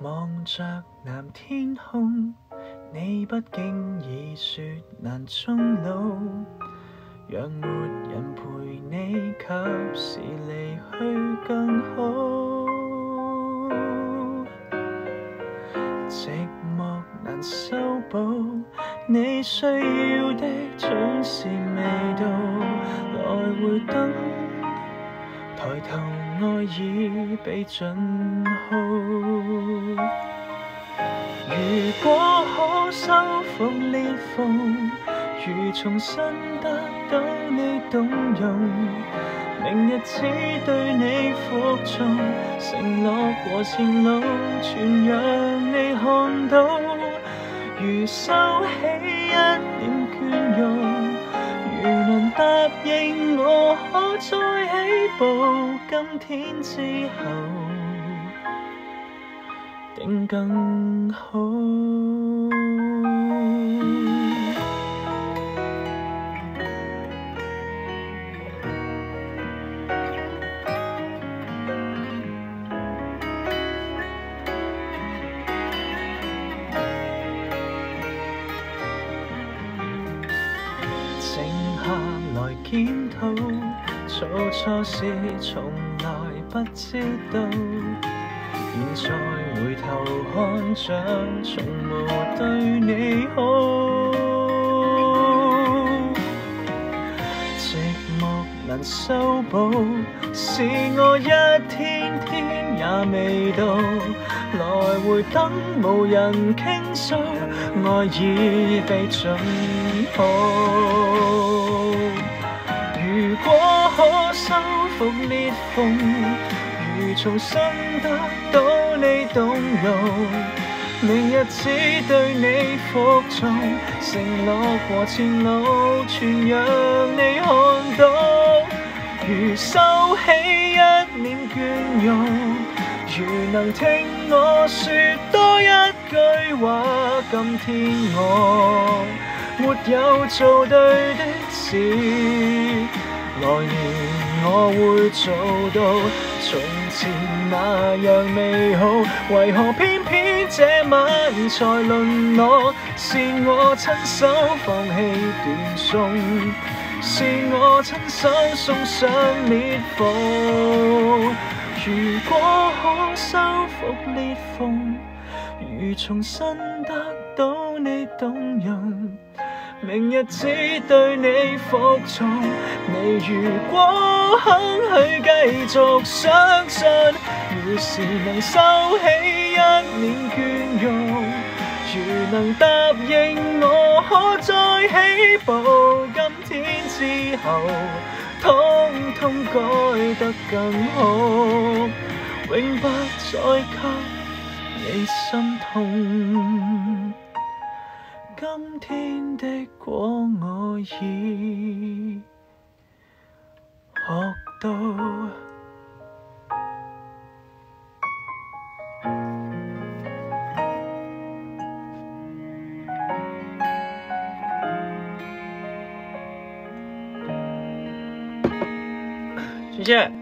望着藍天空，你不經意說難終老，讓沒人陪你，及時離去更好。寂寞難修補，你需要的總是未到，來回等，抬頭愛已被盡耗。如果可修復裂縫，如重新得到你動容，明日只對你服從，承諾和前路全讓你看到，如收起一點倦容，如能答應我可再起步，今天之後定更好。靜下來檢討，做錯事從來不知道，現在回頭看像從無對你好。寂寞難修補，是我一天天也未到，來回等無人傾訴，愛已被盡耗。如果可修復裂縫，如重新得到你動容，明日只對你服從，承諾和前路全讓你看到，如收起一臉倦容，如能聽我說多一句話，今天我沒有做對的事，來年我會做到從前那樣美好，為何偏偏這晚才淪落？是我親手放棄斷送，是我親手送上裂縫。如果可修復裂縫，如重新得到你動容，明日只對你服從，你如果肯去繼續相信，要是能收起一臉倦容，如能答應我可再起步，今天之後通通改得更好，永不再給你心痛。今天的果我已學到。谢谢。